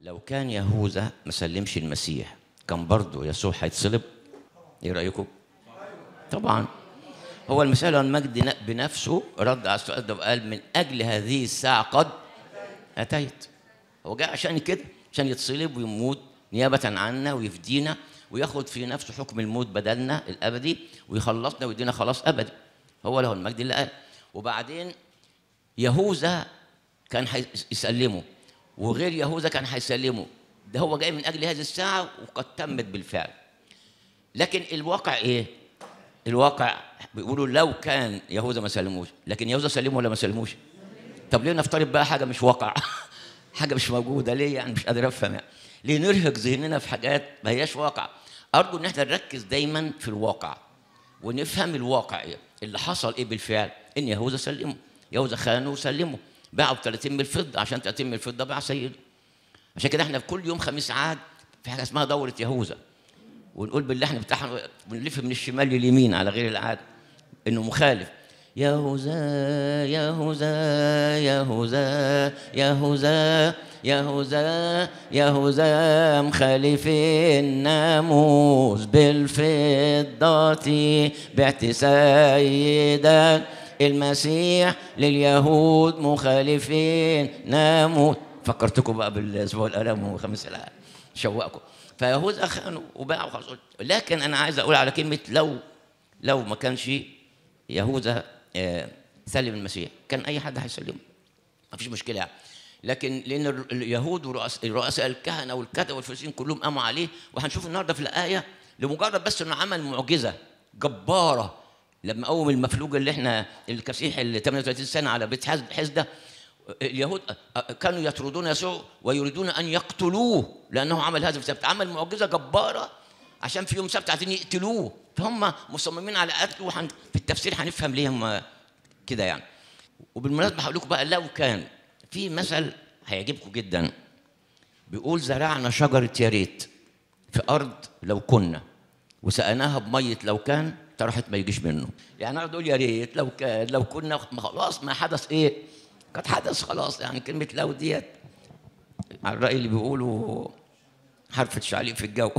لو كان يهوذا ما سلمش المسيح كان برضه يسوع هيتصلب؟ ايه رايكم؟ طبعا. هو المسيح له المجد بنفسه رد على السؤال ده وقال من اجل هذه الساعه قد اتيت. هو جاء عشان كده، عشان يتصلب ويموت نيابه عنا ويفدينا وياخد في نفسه حكم الموت بدلنا الابدي ويخلصنا ويدينا خلاص ابدي. هو له المجد اللي قال. وبعدين يهوذا كان هيسلمه وغير يهوذا كان هيسلمه. ده هو جاي من اجل هذه الساعه وقد تمت بالفعل. لكن الواقع ايه؟ الواقع بيقولوا لو كان يهوذا ما سلموش، لكن يهوذا سلمه ولا ما سلموش؟ طب ليه نفترض بقى حاجه مش واقع؟ حاجه مش موجوده ليه؟ يعني مش قادر افهم يعني. ليه نرهق ذهننا في حاجات ما هياش واقع؟ ارجو ان احنا نركز دايما في الواقع ونفهم الواقع ايه اللي حصل. ايه بالفعل؟ ان يهوذا سلمه، يهوذا خانه وسلمه، باعوا ب 30 من الفضه، عشان 30 من الفضه باع سيده. عشان كده احنا في كل يوم خميس عاد في حاجه اسمها دوره يهوذا، ونقول باللحن بتاعنا بنلف من الشمال لليمين على غير العاده انه مخالف. يهوذا يهوذا يهوذا يهوذا يهوذا يهوذا مخالف الناموس بالفضة بعت سيدا المسيح لليهود مخالفين ناموس. فكرتكم بقى بالاسبوع الالام وخميس العام شوقكم. فيهوذا خانوا وباعوا خلاص. لكن انا عايز اقول على كلمه لو ما كانش يهوذا سلم المسيح كان اي حد هيسلمه، ما فيش مشكله يعني. لكن لان اليهود ورؤساء الكهنه والكتبه والفريسيين كلهم قاموا عليه، وهنشوف النهارده في الايه لمجرد بس انه عمل معجزه جباره لما قوم المفلوج اللي احنا الكسيح اللي 38 سنه على بيت حزده. اليهود كانوا يطردون يسوع ويريدون ان يقتلوه لانه عمل هذا في السبت، عمل معجزه جباره عشان في يوم سبت عايزين يقتلوه، فهم مصممين على قتله. في التفسير هنفهم ليه هم كده يعني. وبالمناسبه هقول لكم بقى، لو كان في مثل هيعجبكم جدا بيقول زرعنا شجره يا ريت في ارض لو كنا وسقناها بميه لو كان طرحت ما يجيش منه. يعني اقعد اقول يا ريت لو كان لو كنا خلاص ما حدث ايه؟ قد حدث خلاص. يعني كلمه لو ديت على الراي اللي بيقولوا حرف شعليق في الجو.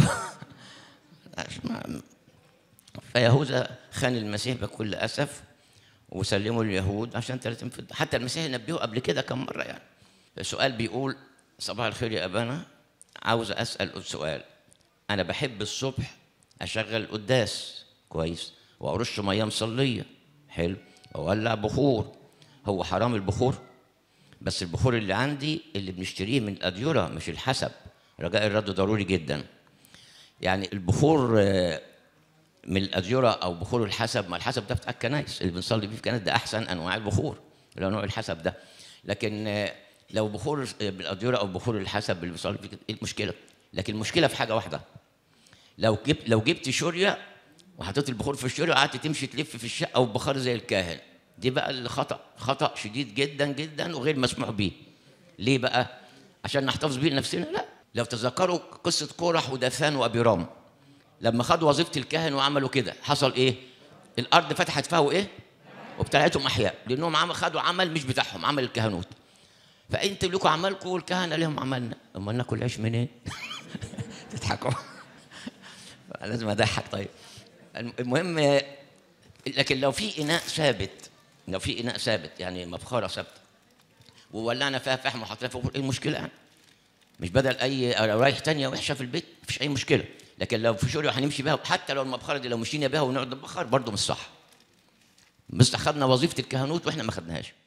فيهوذا خان المسيح بكل اسف وسلموا اليهود عشان 30 فضه. حتى المسيح نبهه قبل كده كم مره يعني. السؤال بيقول صباح الخير يا ابانا، عاوز اسال سؤال. انا بحب الصبح اشغل القداس كويس وارش ميه مصليه حلو واولع بخور. هو حرام البخور؟ بس البخور اللي عندي اللي بنشتريه من الاديره مش الحسب. رجاء الرد ضروري جدا. يعني البخور من الاديره او بخور الحسب، ما الحسب ده بتاع الكنائس اللي بنصلي فيه في الكنائس، ده احسن انواع البخور اللي هو نوع الحسب ده. لكن لو بخور بالاديره او بخور الحسب اللي بنصلي فيه ايه المشكله؟ لكن المشكله في حاجه واحده، لو جبت شوريه وحطيت البخور في الشوريه وقعدت تمشي تلف في الشقه وبخار زي الكاهن، دي بقى اللي خطا شديد جدا جدا وغير مسموح به. ليه بقى؟ عشان نحتفظ بيه لنفسنا؟ لا. لو تذكروا قصه كورح وداثان وابيرام لما خدوا وظيفه الكاهن وعملوا كده حصل ايه؟ الارض فتحت فيها وايه؟ وابتلعتهم احياء لانهم خدوا عمل مش بتاعهم، عمل الكهنوت. فانتوا لكم عملكم والكهنه لهم عملنا، امال ناكل عيش منين؟ تضحكوا. لازم اضحك. طيب المهم، لكن لو في اناء ثابت يعني مبخره ثابته وولعنا فيها فحم وحطينا فوق، ايه المشكله يعني؟ مش بدل اي رايح تانية وحشه في البيت، مفيش اي مشكله. لكن لو في شوريه هنمشي بها، حتى لو المبخره دي لو مشينا بها ونقعد نبخر برضه مش صح. بس اخذنا وظيفه الكهنوت واحنا ما خدناهاش.